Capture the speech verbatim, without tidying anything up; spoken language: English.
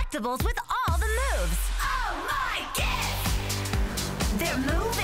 collectibles with all the moves. Oh my kids! Their move